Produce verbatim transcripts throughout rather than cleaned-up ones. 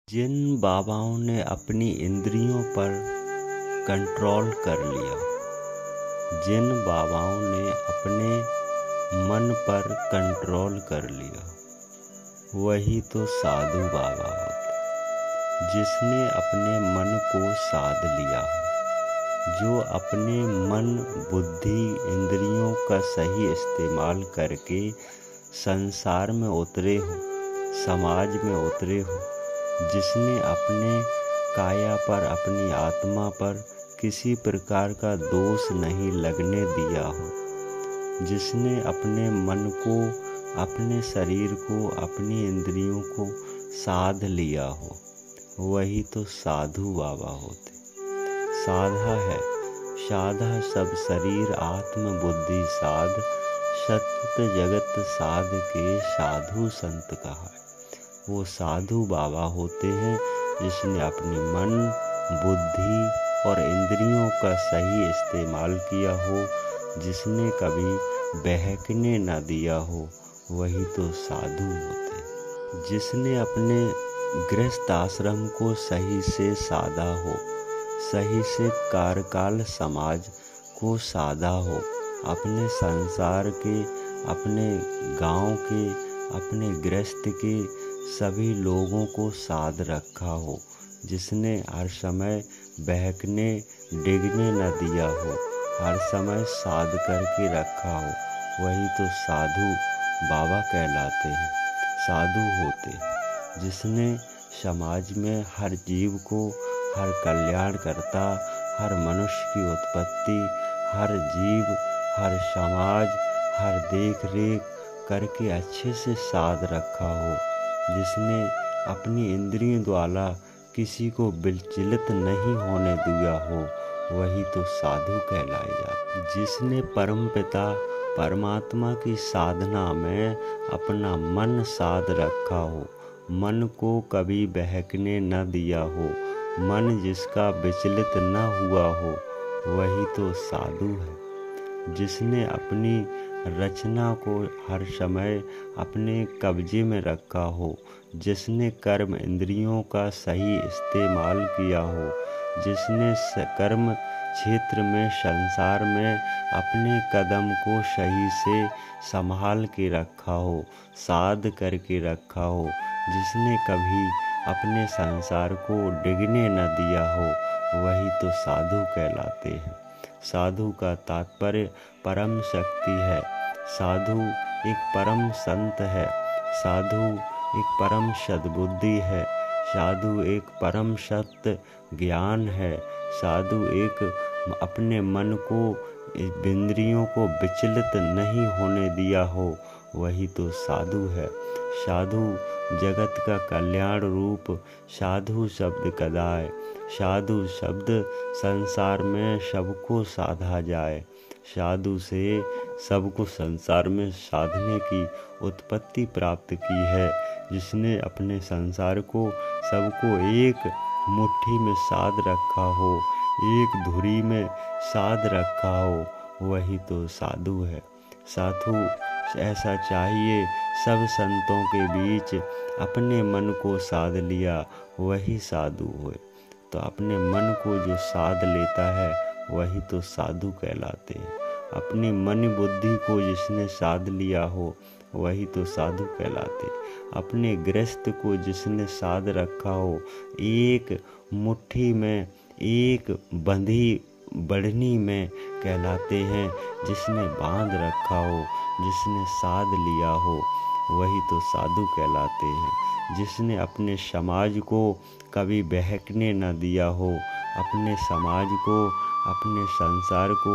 जिन बाबाओं ने अपनी इंद्रियों पर कंट्रोल कर लिया, जिन बाबाओं ने अपने मन पर कंट्रोल कर लिया, वही तो साधु बाबा होते। जिसने अपने मन को साध लिया हो, जो अपने मन बुद्धि इंद्रियों का सही इस्तेमाल करके संसार में उतरे हो, समाज में उतरे हो, जिसने अपने काया पर, अपनी आत्मा पर किसी प्रकार का दोष नहीं लगने दिया हो, जिसने अपने मन को, अपने शरीर को, अपनी इंद्रियों को साध लिया हो, वही तो साधु बाबा होते। साधा है, साधा सब शरीर आत्म बुद्धि साध, सत्य जगत साध के साधु संत कहा है। वो साधु बाबा होते हैं जिसने अपने मन, बुद्धि और इंद्रियों का सही इस्तेमाल किया हो, जिसने कभी बहकने न दिया हो, वही तो साधु होते। जिसने अपने गृहस्थ आश्रम को सही से साधा हो, सही से कार्यकाल समाज को साधा हो, अपने संसार के, अपने गांव के, अपने गृहस्थ के सभी लोगों को साध रखा हो, जिसने हर समय बहकने डिगने न दिया हो, हर समय साध करके रखा हो, वही तो साधु बाबा कहलाते हैं, साधु होते हैं। जिसने समाज में हर जीव को, हर कल्याण करता, हर मनुष्य की उत्पत्ति, हर जीव, हर समाज, हर देख रेख करके अच्छे से साध रखा हो, जिसने अपनी इंद्रियों द्वारा किसी को विचलित नहीं होने दिया हो, वही तो साधु कहलाए जाते। जिसने परमपिता परमात्मा की साधना में अपना मन साध रखा हो, मन को कभी बहकने न दिया हो, मन जिसका विचलित न हुआ हो, वही तो साधु है। जिसने अपनी रचना को हर समय अपने कब्जे में रखा हो, जिसने कर्म इंद्रियों का सही इस्तेमाल किया हो, जिसने कर्म क्षेत्र में, संसार में अपने कदम को सही से संभाल के रखा हो, साध करके रखा हो, जिसने कभी अपने संसार को डिगने न दिया हो, वही तो साधु कहलाते हैं। साधु का तात्पर्य परम शक्ति है, साधु एक परम संत है, साधु एक परम सद्बुद्धि है, साधु एक परम सत्य ज्ञान है, साधु एक अपने मन को, इंद्रियों को विचलित नहीं होने दिया हो, वही तो साधु है। साधु जगत का कल्याण रूप साधु शब्द कदाय, साधु शब्द संसार में सबको साधा जाए, साधु से सबको संसार में साधने की उत्पत्ति प्राप्त की है। जिसने अपने संसार को, सबको एक मुट्ठी में साध रखा हो, एक धुरी में साध रखा हो, वही तो साधु है। साधु ऐसा चाहिए, सब संतों के बीच अपने मन को साध लिया, वही साधु हुए। तो अपने मन को जो साध लेता है, वही तो साधु कहलाते हैं। अपनी मन बुद्धि को जिसने साध लिया हो, वही तो साधु कहलाते। अपने गृहस्थ को जिसने साध रखा हो, एक मुट्ठी में, एक बंधी बढ़नी में कहलाते हैं, जिसने बांध रखा हो, जिसने साध लिया हो, वही तो साधु कहलाते हैं। जिसने अपने समाज को कभी बहकने न दिया हो, अपने समाज को, अपने संसार को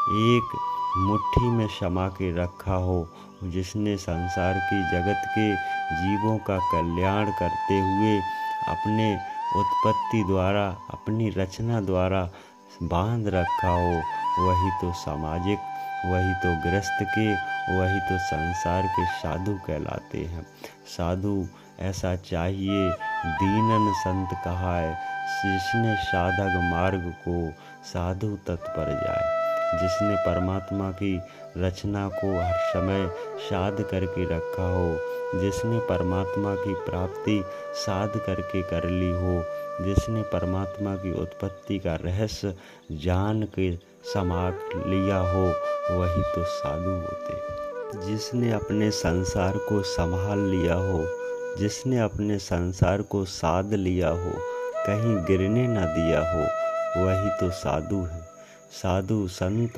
एक मुट्ठी में समा के रखा हो, जिसने संसार की जगत के जीवों का कल्याण करते हुए अपने उत्पत्ति द्वारा, अपनी रचना द्वारा बांध रखा हो, वही तो सामाजिक, वही तो गृहस्थ के, वही तो संसार के साधु कहलाते हैं। साधु ऐसा चाहिए, दीनन संत कहा है, जिसने साधक मार्ग को साधु तत्पर जाए। जिसने परमात्मा की रचना को हर समय साध करके रखा हो, जिसने परमात्मा की प्राप्ति साध करके कर ली हो, जिसने परमात्मा की उत्पत्ति का रहस्य जान के समाक लिया हो, वही तो साधु होते। जिसने अपने संसार को संभाल लिया हो, जिसने अपने संसार को साध लिया हो, कहीं गिरने न दिया हो, वही तो साधु है। साधु, संत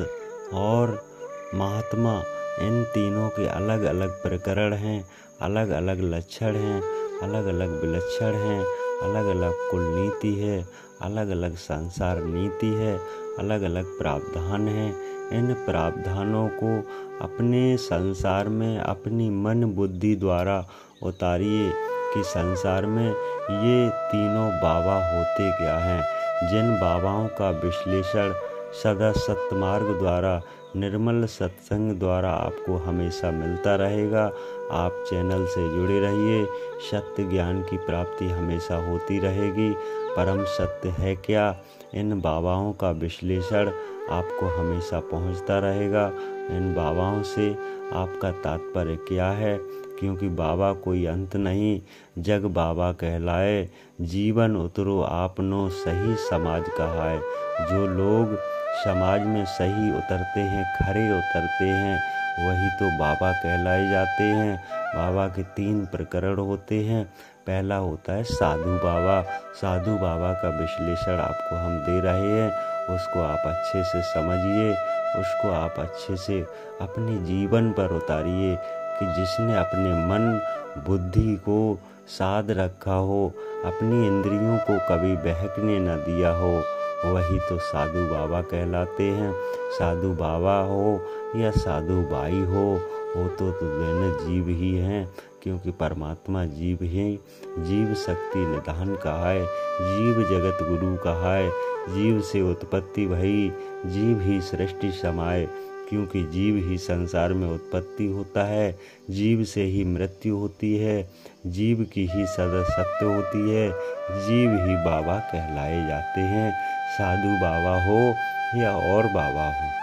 और महात्मा, इन तीनों के अलग अलग प्रकरण हैं, अलग अलग लक्षण हैं, अलग अलग विलक्षण हैं, अलग अलग कुल नीति है, अलग अलग संसार नीति है, अलग अलग प्रावधान हैं। इन प्रावधानों को अपने संसार में अपनी मन बुद्धि द्वारा उतारिए कि संसार में ये तीनों बाबा होते क्या हैं। जिन बाबाओं का विश्लेषण सदा सत्मार्ग द्वारा, निर्मल सत्संग द्वारा आपको हमेशा मिलता रहेगा। आप चैनल से जुड़े रहिए, सत्य ज्ञान की प्राप्ति हमेशा होती रहेगी। परम सत्य है क्या, इन बाबाओं का विश्लेषण आपको हमेशा पहुंचता रहेगा। इन बाबाओं से आपका तात्पर्य क्या है, क्योंकि बाबा कोई अंत नहीं, जग बाबा कहलाए, जीवन उतरो आपनो सही समाज कहाए। जो लोग समाज में सही उतरते हैं, खरे उतरते हैं, वही तो बाबा कहलाए जाते हैं। बाबा के तीन प्रकरण होते हैं। पहला होता है साधु बाबा। साधु बाबा का विश्लेषण आपको हम दे रहे हैं, उसको आप अच्छे से समझिए, उसको आप अच्छे से अपने जीवन पर उतारिए कि जिसने अपने मन बुद्धि को साध रखा हो, अपनी इंद्रियों को कभी बहकने न दिया हो, वही तो साधु बाबा कहलाते हैं। साधु बाबा हो या साधु बाई हो, वो तो दोनों जीव ही हैं, क्योंकि परमात्मा जीव ही, जीव शक्ति निधान कहा है, जीव जगत गुरु कहा है। जीव से उत्पत्ति भई, जीव ही सृष्टि समाए, क्योंकि जीव ही संसार में उत्पत्ति होता है, जीव से ही मृत्यु होती है, जीव की ही सदा सत्य होती है, जीव ही बाबा कहलाए जाते हैं। साधु बाबा हो या और बाबा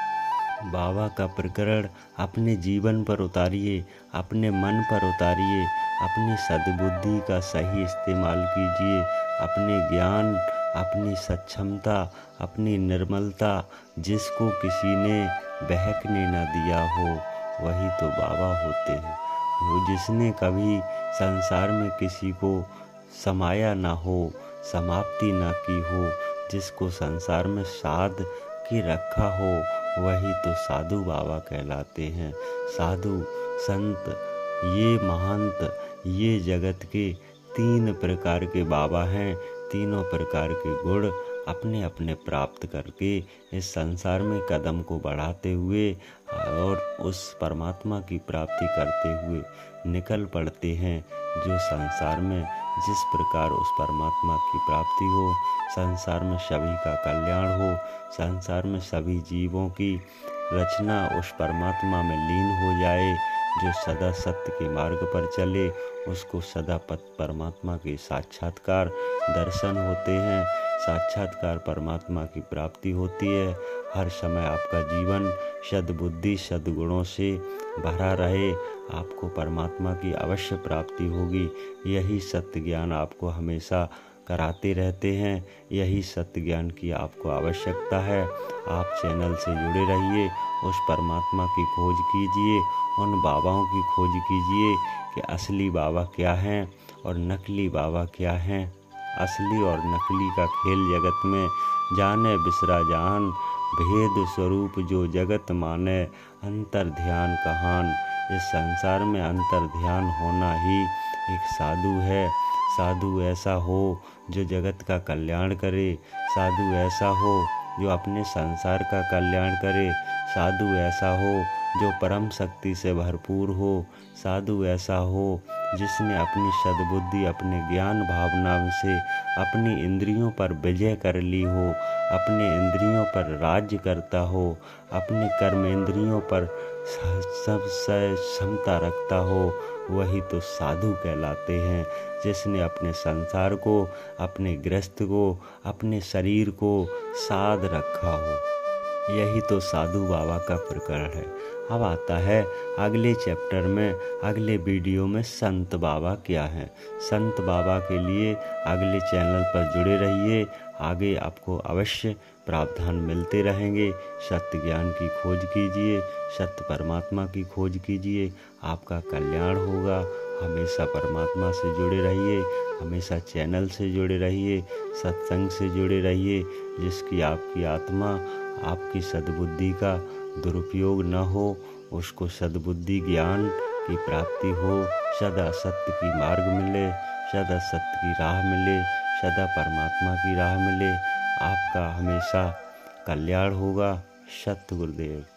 हो, बाबा का प्रकरण अपने जीवन पर उतारिए, अपने मन पर उतारिए, अपनी सद्बुद्धि का सही इस्तेमाल कीजिए, अपने ज्ञान, अपनी सक्षमता, अपनी निर्मलता, जिसको किसी ने बहकने न दिया हो, वही तो बाबा होते हैं। वो जिसने कभी संसार में किसी को समाया ना हो, समाप्ति ना की हो, जिसको संसार में साध के रखा हो, वही तो साधु बाबा कहलाते हैं। साधु, संत, ये महंत, ये जगत के तीन प्रकार के बाबा हैं। तीनों प्रकार के गुण अपने अपने प्राप्त करके इस संसार में कदम को बढ़ाते हुए और उस परमात्मा की प्राप्ति करते हुए निकल पड़ते हैं। जो संसार में जिस प्रकार उस परमात्मा की प्राप्ति हो, संसार में सभी का कल्याण हो, संसार में सभी जीवों की रचना उस परमात्मा में लीन हो जाए। जो सदा सत्य के मार्ग पर चले, उसको सदा पथ परमात्मा के साक्षात्कार दर्शन होते हैं, साक्षात्कार परमात्मा की प्राप्ति होती है। हर समय आपका जीवन सद्बुद्धि सद्गुणों से भरा रहे, आपको परमात्मा की अवश्य प्राप्ति होगी। यही सत्य ज्ञान आपको हमेशा कराते रहते हैं, यही सत्य ज्ञान की आपको आवश्यकता है। आप चैनल से जुड़े रहिए, उस परमात्मा की खोज कीजिए, उन बाबाओं की खोज कीजिए कि असली बाबा क्या हैं और नकली बाबा क्या हैं। असली और नकली का खेल जगत में जाने बिसरा जान, भेद स्वरूप जो जगत माने, अंतर ध्यान कहान। इस संसार में अंतर ध्यान होना ही एक साधु है। साधु ऐसा हो जो जगत का कल्याण करे, साधु ऐसा हो जो अपने संसार का कल्याण करे, साधु ऐसा हो जो परम शक्ति से भरपूर हो, साधु ऐसा हो जिसने अपनी सद्बुद्धि, अपने ज्ञान भावना से अपनी इंद्रियों पर विजय कर ली हो, अपने इंद्रियों पर राज्य करता हो, अपने कर्म इंद्रियों पर सब क्षमता रखता हो, वही तो साधु कहलाते हैं। जिसने अपने संसार को, अपने गृहस्थ को, अपने शरीर को साध रखा हो। यही तो साधु बाबा का प्रकरण है। अब आता है अगले चैप्टर में, अगले वीडियो में संत बाबा क्या हैं। संत बाबा के लिए अगले चैनल पर जुड़े रहिए, आगे आपको अवश्य प्रावधान मिलते रहेंगे। सत्य ज्ञान की खोज कीजिए, सत्य परमात्मा की खोज कीजिए, आपका कल्याण होगा। हमेशा परमात्मा से जुड़े रहिए, हमेशा चैनल से जुड़े रहिए, सत्संग से जुड़े रहिए, जिसकी आपकी आत्मा आपकी सद्बुद्धि का दुरुपयोग न हो, उसको सद्बुद्धि ज्ञान की प्राप्ति हो, सदा सत्य की मार्ग मिले, सदा सत्य की राह मिले, सदा परमात्मा की राह मिले। आपका हमेशा कल्याण होगा। सत्य गुरुदेव।